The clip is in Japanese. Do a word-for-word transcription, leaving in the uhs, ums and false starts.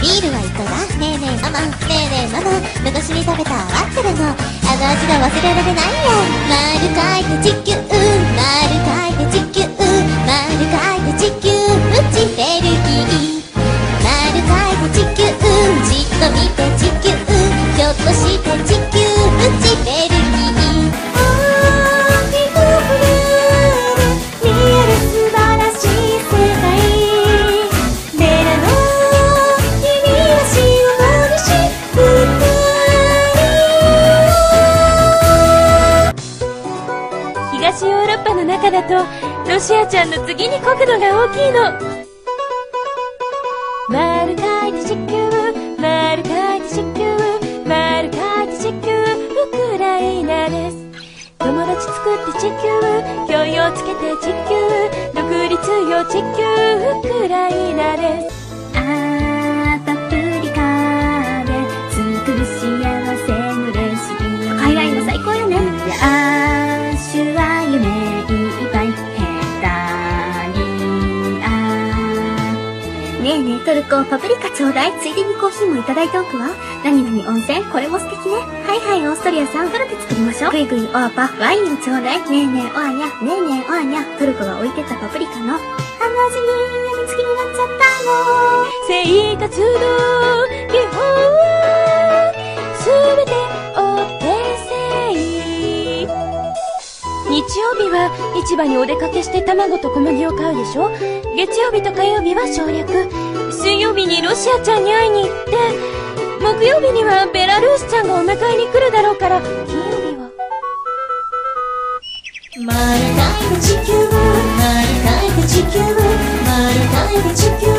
ビールは一個だ。ねえねえママ、ねえねえママ、昔に食べたワッフルのあの味が忘れられないや。丸書いて地球、丸書いて地球、丸書いて地球、うちベルギー。丸書いて地球、じっと見て地球、ひょっとして地球、うちベルギー。 東ヨーロッパの中だとロシアちゃんの次に国土が大きいの。丸書いて地球、丸書いて地球、丸書いて地球、ウクライナです。友達作って地球、教養つけて地球、独立よ地球、ウクライナです。 あーパプリカで作る幸せのレシピ、海外の最高よね。あーシュは夢いっぱいヘタリア。ねえねえトルコ、パプリカちょうだい。ついでにコーヒーもいただいておくわ。何々温泉、これも素敵ね。はいはい、オーストリアさん、トルテ作りましょう。グイグイオアパ、ワインをちょうだい。ねえねえオアニャ、ねえねえオアニャ。トルコが置いてたパプリカのあの味にやみつきになっちゃったの。 生活の基本は全てお手製。日曜日は市場にお出かけして卵と小麦を買うでしょ。月曜日と火曜日は省略。水曜日にロシアちゃんに会いに行って、木曜日にはベラルーシちゃんがお迎えに来るだろうから、金曜日は丸書いて地球、丸書いて地球、丸書いて地球。